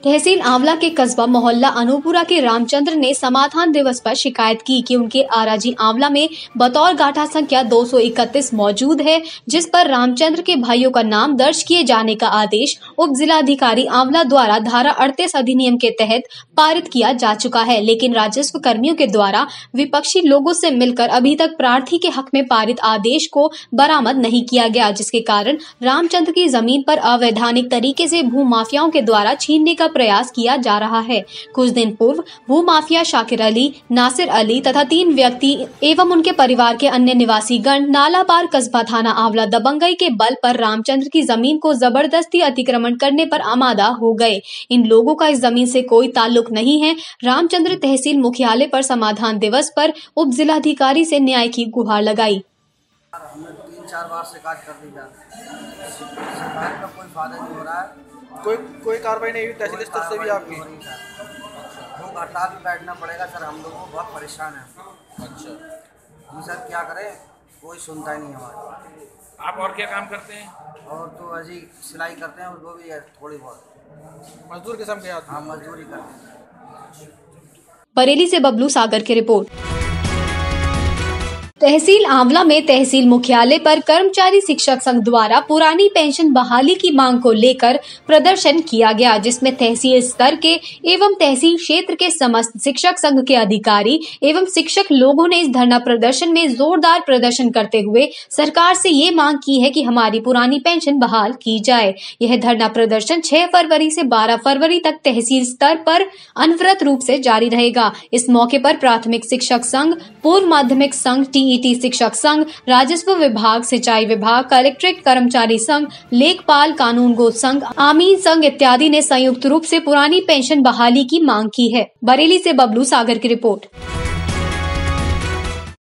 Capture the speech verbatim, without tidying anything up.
तहसील आंवला के कस्बा मोहल्ला अनूपुरा के रामचंद्र ने समाधान दिवस पर शिकायत की कि उनके आराजी आंवला में बतौर गाठा संख्या दो सौ इकतीस मौजूद है, जिस पर रामचंद्र के भाइयों का नाम दर्ज किए जाने का आदेश उप जिलाधिकारी आंवला द्वारा धारा अड़तीस अधिनियम के तहत पारित किया जा चुका है। लेकिन राजस्व कर्मियों के द्वारा विपक्षी लोगों से मिलकर अभी तक प्रार्थी के हक में पारित आदेश को बरामद नहीं किया गया, जिसके कारण रामचंद्र की जमीन पर अवैधानिक तरीके से भू माफियाओं के द्वारा छीनने का प्रयास किया जा रहा है। कुछ दिन पूर्व भू माफिया शाकिर अली, नासिर अली तथा तीन व्यक्ति एवं उनके परिवार के अन्य निवासी गण नालाबार कस्बा थाना आंवला दबंगई के बल पर रामचंद्र की जमीन को जबरदस्ती अतिक्रमण करने पर आमादा हो गए। इन लोगों का इस जमीन से कोई ताल्लुक नहीं है। रामचंद्र तहसील मुख्यालय पर समाधान दिवस पर उप जिलाधिकारी से न्याय की गुहार लगाई। तीन चार बार शिकायत कर दी जा शिकायत का कोई फायदा नहीं हो रहा है। कोई कोई कार्रवाई नहीं हुई तहसील स्तर से भी आपकी? लोग हड़ताल भी बैठना पड़ेगा सर, हम लोगों को बहुत परेशान है। अच्छा जी सर, क्या करें, कोई सुनता ही नहीं हमारी। आप और क्या काम करते हैं? और तो अजी सिलाई करते हैं, वो भी है थोड़ी बहुत। मजदूर किस्म के आदमी? हाँ, मजदूरी करते हैं। बरेली से बबलू सागर की रिपोर्ट। तहसील आंवला में तहसील मुख्यालय पर कर्मचारी शिक्षक संघ द्वारा पुरानी पेंशन बहाली की मांग को लेकर प्रदर्शन किया गया, जिसमें तहसील स्तर के एवं तहसील क्षेत्र के समस्त शिक्षक संघ के अधिकारी एवं शिक्षक लोगों ने इस धरना प्रदर्शन में जोरदार प्रदर्शन करते हुए सरकार से ये मांग की है कि हमारी पुरानी पेंशन बहाल की जाए। यह धरना प्रदर्शन छह फरवरी से बारह फरवरी तक तहसील स्तर पर अनवरत रूप से जारी रहेगा। इस मौके पर प्राथमिक शिक्षक संघ, पूर्व माध्यमिक संघ, टीईटी शिक्षक संघ, राजस्व विभाग, सिंचाई विभाग, कलेक्ट्रेट कर्मचारी संघ, लेखपाल, कानूनगो संघ, आमीन संघ इत्यादि ने संयुक्त रूप से पुरानी पेंशन बहाली की मांग की है। बरेली से बबलू सागर की रिपोर्ट।